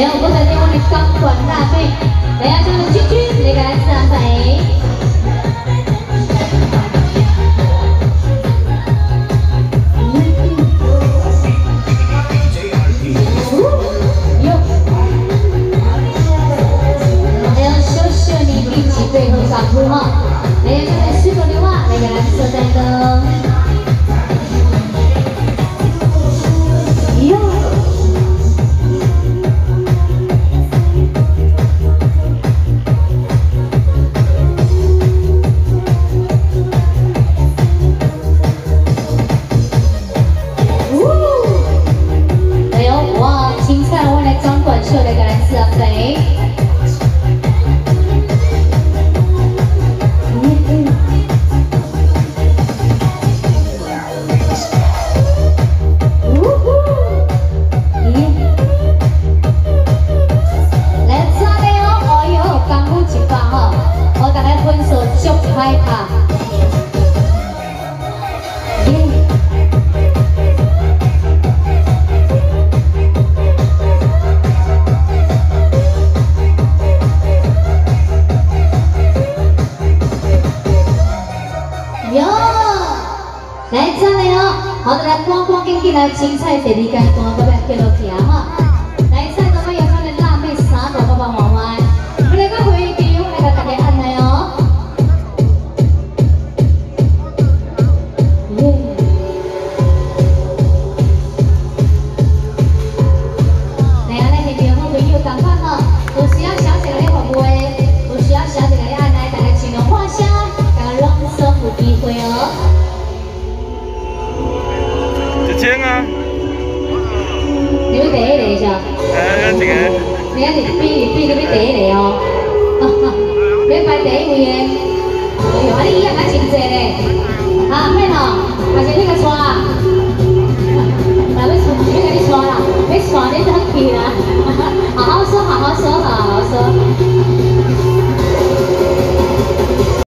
没有，我在电话里钢管大队，大家叫的君君，那个来自安排。还有秀秀你一起对后上铺哈，还有这个四个的话，那个蓝色的。 好的，来光光跟进来青菜第二阶段，各位继续行哈。来菜都要有咱的辣妹三个爸爸妈妈，我来个会场，来个大家安排哦。来啊，来现场好朋友赶快哈，有需要小姐来服务的，有需要小姐来安排，大家尽量画下，大家让手有机会哦。 1000啊！ 你要第一个是吧？ 这个。 你一直比你要第一个哦，要排第一位的。哎呦，啊你以后还真济嘞，啊，免吼，还是你个带。